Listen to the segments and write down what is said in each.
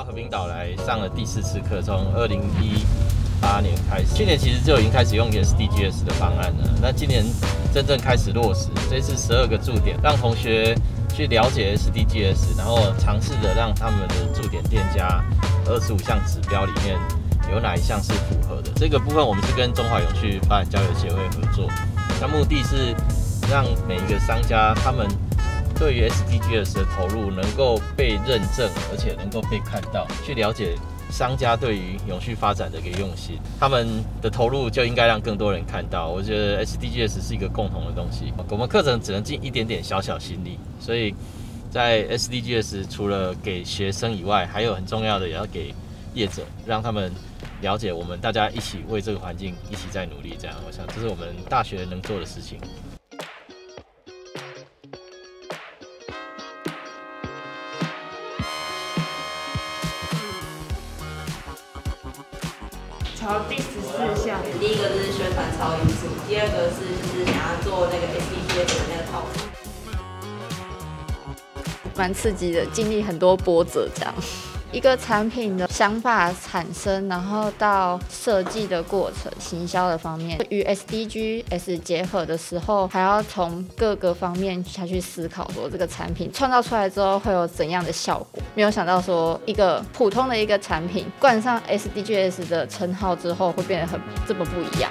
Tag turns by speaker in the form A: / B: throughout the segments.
A: 和平岛来上了第4次课，从2018年开始，去年其实就已经开始用 SDGs 的方案了。那今年真正开始落实，这次12个驻点，让同学去了解 SDGs， 然后尝试着让他们的驻点店家25项指标里面有哪一项是符合的。这个部分我们是跟中华永续发展交流协会合作，那目的是让每一个商家他们对于 SDGs 的投入能够被认证，而且能够被看到，去了解商家对于永续发展的一个用心，他们的投入就应该让更多人看到。我觉得 SDGs 是一个共同的东西，我们课程只能尽一点点小小心力，所以在 SDGs 除了给学生以外，还有很重要的也要给业者，让他们了解我们大家一起为这个环境一起在努力。这样，我想这是我们大学能做的事情。
B: 朝第14项，
C: 第一个就是宣传超音速，第二个就是想要做那个 SDGs 的那个套餐，
B: 蛮刺激的，经历很多波折这样。一个产品的想法产生，然后到设计的过程、行销的方面，与 SDGs 结合的时候，还要从各个方面下去思考，说这个产品创造出来之后会有怎样的效果。没有想到说一个普通的一个产品冠上 SDGs 的称号之后，会变得这么不一样。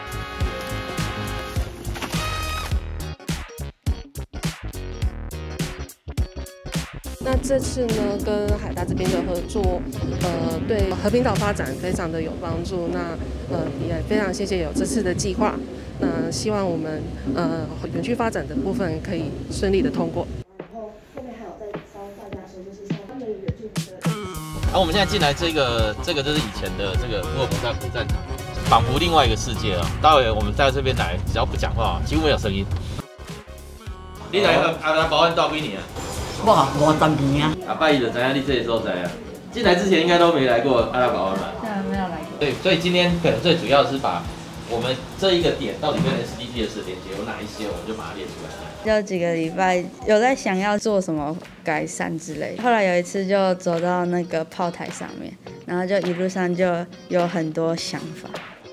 D: 那这次呢，跟海大这边的合作，对和平岛发展非常的有帮助。那也非常谢谢有这次的计划。那希望我们园区发展的部分可以顺利的通过。
E: 然后后面还有再稍微大家说，就是像他们原住民的。
A: 然后我们现在进来这个就是以前的这个乌尔姆战古战场，仿佛另外一个世界啊。待会我们在这边来，只要不讲话，几乎没有声音。你来阿拉保安到几年啊？
F: 哇，50年啊！
A: 阿拜就知影你这个所在啊。进来之前应该都没来过阿拉保安吧？
B: 没有来过。
A: 对，所以今天可能最主要的是把我们这一个点到底跟 SDGs 的连接有哪一些，我们就把它列出来。
G: 有几个礼拜有在想要做什么改善之类，后来有一次就走到那个炮台上面，然后就一路上就有很多想法。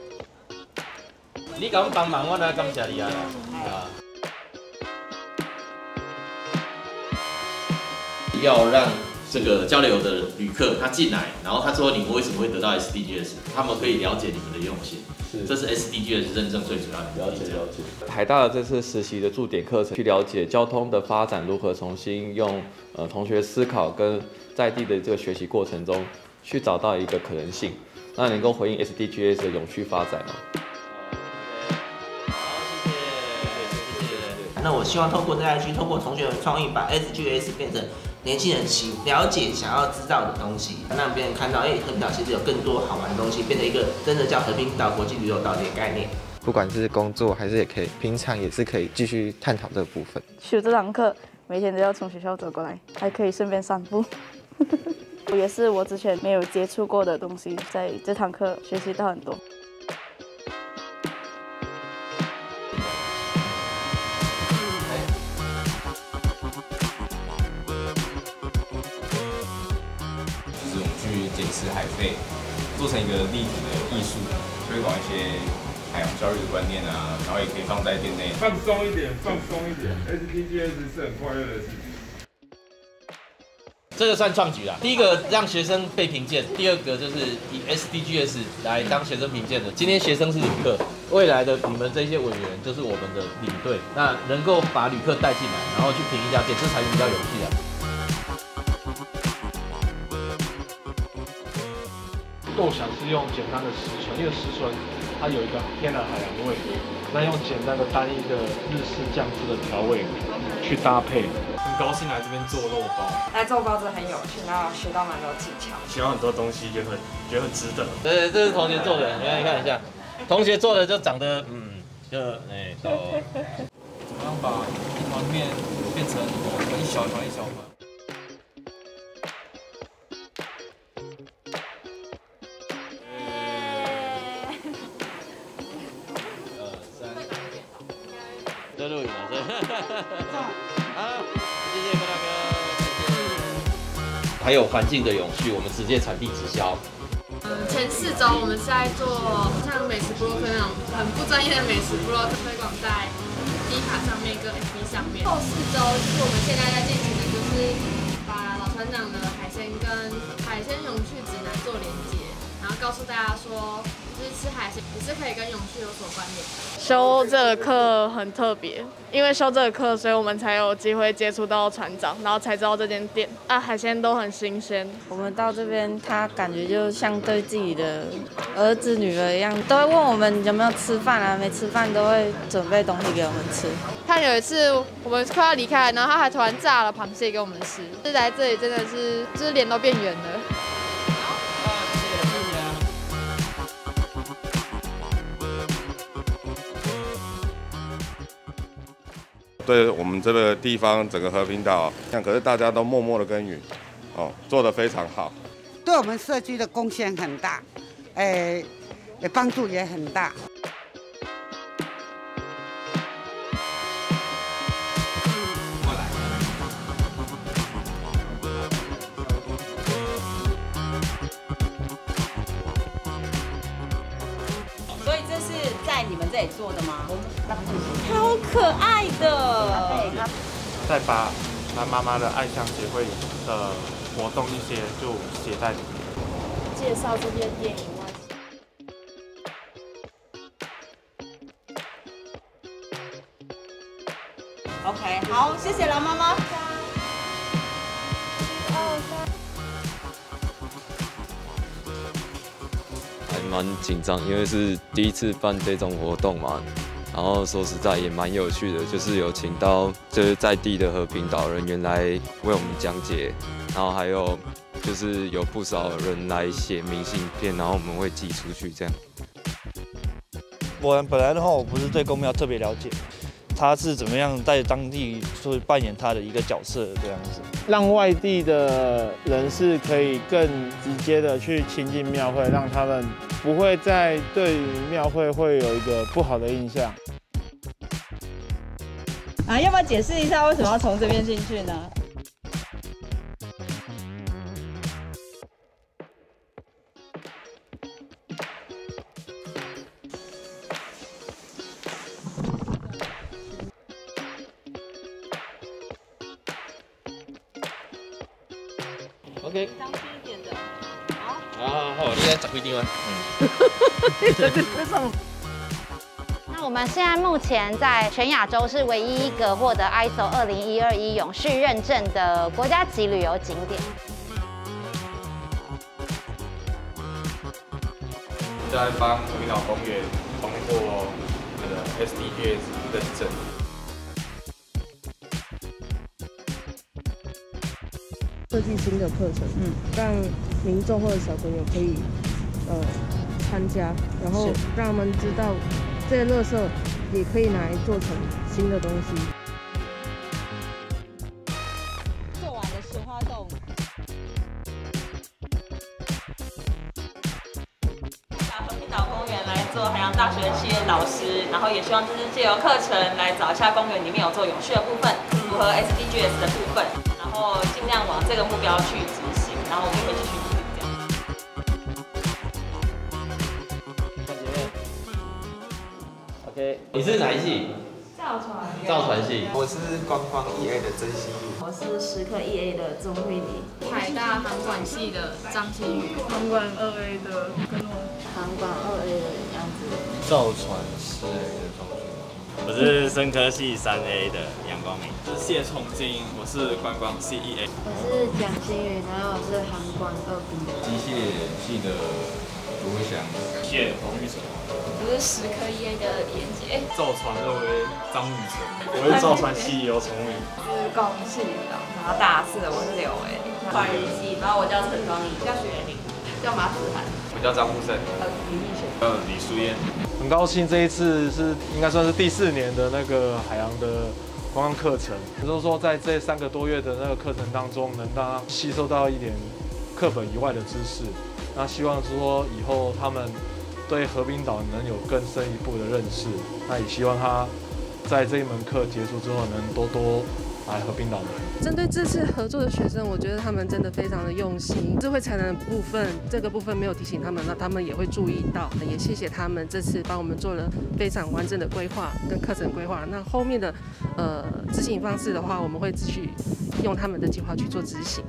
A: 你给我们帮忙，我来感谢你啊！要让这个交流的旅客他进来，然后他说你们为什么会得到 SDGs， 他们可以了解你们的用心。这是 SDGs 认证最主要的。
H: 了解。海大的这次实习的驻点课程，去了解交通的发展如何重新用同学思考跟在地的这个学习过程中，去找到一个可能性，那能够回应 SDGs 的永续发展哦。
C: 那我希望透过这 IG， 透过同学们创意，把 SDGs 变成年轻人了解、想要知道的东西，让别人看到，和平岛其实有更多好玩的东西，变成一个真的叫和平岛国际旅游岛的概念。
I: 不管是工作还是也可以，平常也是可以继续探讨这个部分。
G: 修这堂课，每天都要从学校走过来，还可以顺便散步。也是我之前没有接触过的东西，在这堂课学习到很多。
J: 捡拾海废，做成一个立体的艺术，推广一些海洋教育的观念啊，然后也可以放在店内。
K: 放松一点，SDGs 是很快乐的事情。
A: 这个算创举啦。第一个让学生被评鉴，第二个就是以 SDGs 来当学生评鉴的。今天学生是旅客，未来的你们这些委员就是我们的领队，那能够把旅客带进来，然后去评一家店，这才是比较有趣的。
L: 构想是用简单的石存，因为石存它有一个天然海洋味，那用简单的单一的日式酱汁的调味去搭配。很高兴来这边做肉包，
M: 来做包子很有趣，然后学到蛮多技巧，
L: 学到很多东西，觉得很值得。
A: 对，这是同学做的，你看一下，同学做的就长得就都。
N: 怎么样把一团面变成一小团一小团？
A: 在录影了，好，谢谢郭大哥，谢谢。 还有环境的永续，我们直接产地直销。
O: 前4周我们是在做像美食部落客那种很不专业的美食部落客推广在 D 卡上面跟 FB 上面。后4周就是我们现在在进行的，就是把老船长的海鲜跟海鲜永续指南做连接，然后告诉大家说，就是吃海鲜也是可以跟永续有所关联的。
P: 修这个课很特别，因为修这个课，所以我们才有机会接触到船长，然后才知道这间店啊，海鲜都很新鲜。
G: 我们到这边，他感觉就像对自己的儿子女儿一样，都会问我们有没有吃饭啊，没吃饭都会准备东西给我们吃。
P: 他有一次我们快要离开，然后他还突然炸了螃蟹给我们吃，来这里真的是就是脸都变圆了。
K: 对我们这个地方整个和平岛，可是大家都默默的耕耘，做得非常好，
Q: 对我们社区的贡献很大，帮助也很大。
R: 所以这是在你们这里做的吗？好可爱的！
L: 再把妈妈的爱乡协会的活动一些就写在里面，
P: 介绍这间店以外。
R: OK， 好，谢谢蓝妈妈。
H: 还蛮紧张，因为是第一次办这种活动嘛。然后说实在也蛮有趣的，就是有请到就是在地的和平岛人员来为我们讲解，然后还有就是有不少人来写明信片，然后我们会寄出去这样。
S: 我本来的话，我不是对公庙特别了解，他是怎么样在当地去扮演他的一个角色这样子，
T: 让外地的人士可以更直接的去亲近庙会，让他们不会再对于庙会会有一个不好的印象。
R: 要不要解释一下为什么要从这边进去呢？
A: OK，
R: 当心一点的。
A: 好，你来10几点啊？
U: 那我们现在目前在全亚洲是唯一一个获得 ISO 20121永续认证的国家级旅游景点。
J: 在帮和平岛公园通过那个 SDGs 认证。
D: 设计新的课程，让民众或者小朋友可以参加，然后让他们知道这些垃圾也可以拿来做成新的东西。
R: 做完的石花洞，到和平岛公园来做海洋大学企业导师，然后也希望就是借由课程来找一下公园里面有做永续的部分，符合 SDGs 的部分。然后尽量往这个目标去执行，然后我们也会继续努力这样。
A: OK， 你是哪一系？
B: 造船。
A: 造船系。
I: 我是观光 EA 的曾希宇。
B: 我是食科 EA 的钟慧玲。
O: 海大航管系的张馨予。
P: 航管2A 的跟我。
B: 航管2A 的样子。
V: 造船师的同学。我是生科系3A 的杨光明。
N: 我是谢崇金，我是观光系1A。
B: 我是蒋馨予，然后我是航管2B。
J: 机械系的卢伟翔。
N: 谢洪玉成。
O: 我是食科1A 的连杰。
L: 造船2A 张雨成。我是造船系游崇明。
M: 是工系的，然后大4我是刘维。会计系，然后我叫陈双怡，叫许元玲，叫马子涵。
J: 我叫张富胜。
M: 李立璇。
J: 李淑燕。
L: 很高兴这一次是应该算是第4年的那个海洋的观光课程，也就是说在这3个多月的那个课程当中，能让他吸收到一点课本以外的知识。那希望说以后他们对和平岛能有更深一步的认识。那也希望他在这一门课结束之后，能多多来和平岛玩。
D: 针对这次合作的学生，我觉得他们真的非常的用心。智慧才能的部分，这个部分没有提醒他们，那他们也会注意到。也谢谢他们这次帮我们做了非常完整的规划跟课程规划。那后面的执行方式的话，我们会继续用他们的计划去做执行。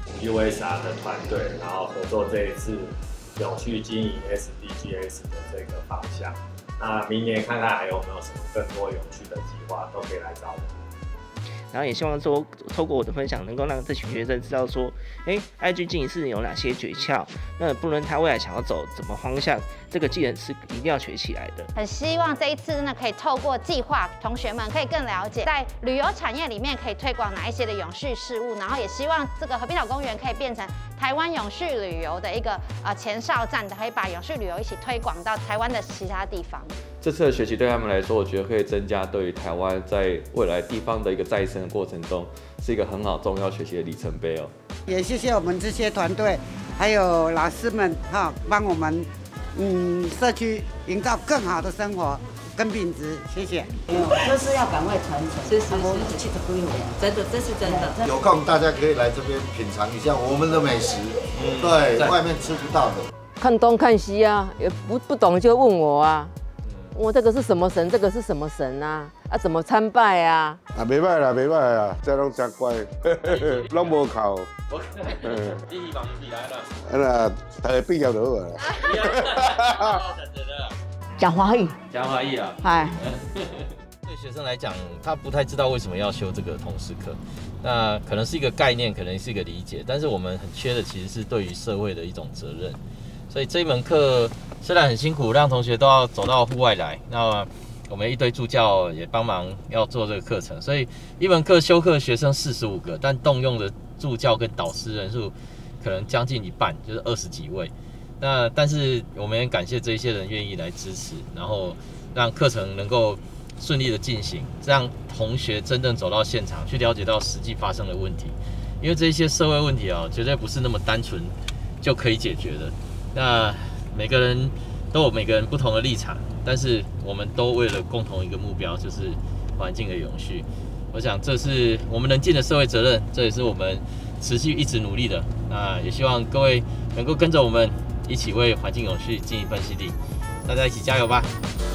E: USR 的团队，然后合作这一次永续经营 SDGs 的这个方向。那明年看看还有没有什么更多有趣的计划，都可以来找我。
C: 然后也希望说，透过我的分享，能够让这群学生知道说，IG 经营是有哪些诀窍。那不论他未来想要走什么方向，这个技能是一定要学起来的。
U: 很希望这一次真的可以透过计划，同学们可以更了解在旅游产业里面可以推广哪一些的永续事物，然后也希望这个和平岛公园可以变成台湾永续旅游的一个前哨站，可以把永续旅游一起推广到台湾的其他地方。
H: 这次的学习对他们来说，我觉得可以增加对于台湾在未来地方的一个再生的过程中，是一个很好重要学习的里程碑哦。
Q: 也谢谢我们这些团队，还有老师们帮我们社区营造更好的生活跟品质，谢谢。
F: 就是要赶快传承，是70几年，真的，这是真的。
W: 有空大家可以来这边品尝一下我们的美食，对，外面吃不到的。
X: 看东看西啊，也不懂就问我啊。我这个是什么神？这个是什么神啊？怎么参拜啊？
Y: 袂歹啦，袂歹啦，这拢真乖，拢无靠。
A: 你希望是来啦？
Y: 那大家毕业就好啊。
X: 讲华语。
A: 讲华语啊。
X: 哎。
A: 对学生来讲，他不太知道为什么要修这个通识课，那可能是一个概念，可能是一个理解，但是我们很缺的其实是对于社会的一种责任。所以这一门课虽然很辛苦，让同学都要走到户外来，那我们一堆助教也帮忙要做这个课程，所以一门课修课学生45个，但动用的助教跟导师人数可能将近一半，就是20几位。那但是我们也感谢这些人愿意来支持，然后让课程能够顺利的进行，让同学真正走到现场去了解到实际发生的问题，因为这些社会问题绝对不是那么单纯就可以解决的。那每个人都有每个人不同的立场，但是我们都为了共同一个目标，就是环境的永续。我想这是我们能尽的社会责任，这也是我们持续一直努力的。那也希望各位能够跟着我们一起为环境永续尽一份心力，大家一起加油吧！